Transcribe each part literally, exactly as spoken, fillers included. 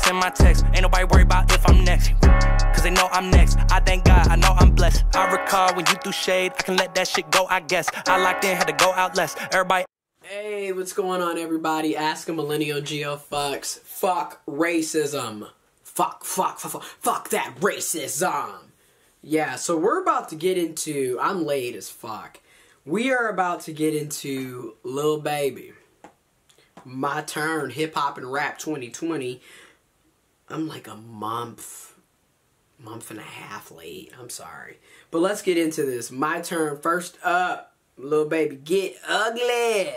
send my text. Ain't nobody worried about if I'm next, cause they know I'm next. I thank God, I know I'm blessed. I recall when you threw shade, I can let that shit go, I guess. I locked in, had to go out less. Everybody. Hey, what's going on, everybody? AskAMillennial Geo fucks. Fuck racism. Fuck, fuck, fuck, fuck, fuck that racism. Yeah, so we're about to get into, I'm late as fuck. We are about to get into Lil Baby. My Turn, Hip Hop and Rap twenty twenty. I'm like a month, month and a half late. I'm sorry. But let's get into this. My Turn, first up, Lil Baby, Get Ugly.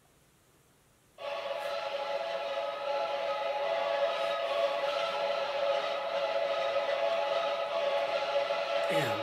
Damn.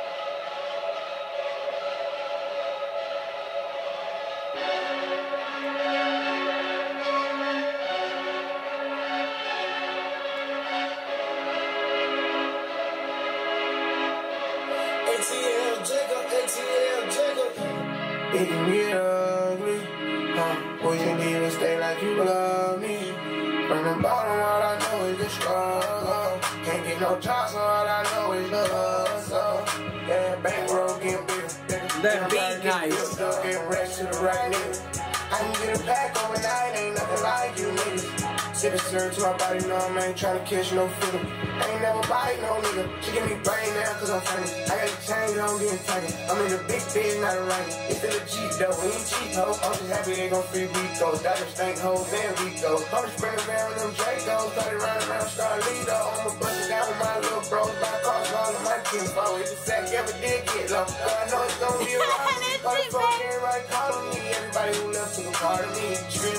A T L jiggle, A T L jiggle. It can get ugly, huh? Would you leave and stay like you love me? From the bottom, all I know is the struggle. Can't get no job, so all I know is the hustle. Yeah, bankroll getting bigger. That beat nice. Getting rich to the right nigga. I can get it back overnight, ain't nothing like you niggas. Sip a syrup to my body, no, I ain't tryna catch no feeling. I ain't never bite no nigga. She give me brain now cause I'm funny. I got a change, I don't get tiny. I'm in a big bed, not a rain. It's still a Jeep though, we ain't cheap ho. I'm just happy they gon' free Rico. Dodgers stink hoes and Rico. I'm just bringing around with them Dracos. Started round around, start Lido. I'm a bunch of down with my little bros. My cars, all of my kids. Oh, if the sack ever did get low, but I know it's gon' be around. Motherfucker ain't right calling me. Everybody who left took a part of me. Trip.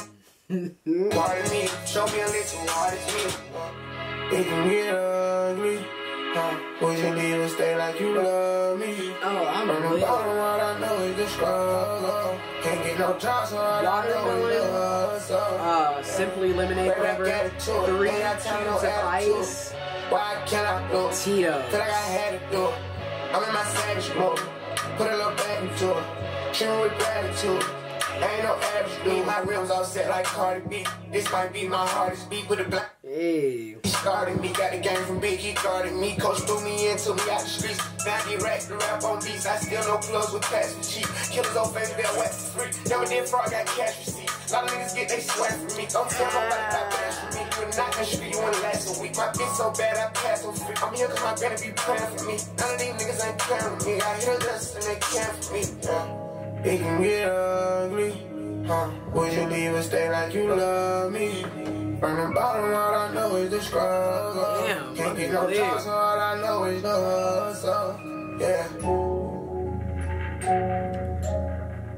Part of me. Show me a little hard as me. It can get ugly, huh? Would you leave and stay like you love me? Oh, I'm From the really. bottom, all I know is the struggle. Can't get no job, so all I know is the hustle. Uh, Simply Lemonade, whatever. Three cubes of ice. Why can't I do it? Tito's. Feel like I had to do it. I'm in my savage mode. Put a little back into it. Treat me with gratitude. Ain't no average dude. My rims all set like Cardi B. This might be my hardest beat with a black. Hey. He started me, got the game from Big, he guarded me. Coach threw me into me out the streets. Now I get racked to rap on beats. I still know plugs with cash for cheap. Killers on Facebook, they're west for free. Never did fraud, got cash receipts. A lot of niggas get they swag from me. Don't tell nobody about cash for me. You are not gonna street, you wanna last a week. My bitch so bad, I pass on free. I'm here cause my granny be praying for me. None of these niggas ain't playing with me. I hear this and they care for me. Yeah. It can get ugly, huh? Would you leave and stay like you love me? From the bottom, all I know is the struggle. Damn, can't get no job, so all I know is the hustle. Yeah.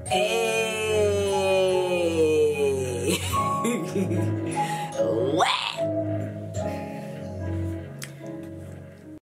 Hey. What?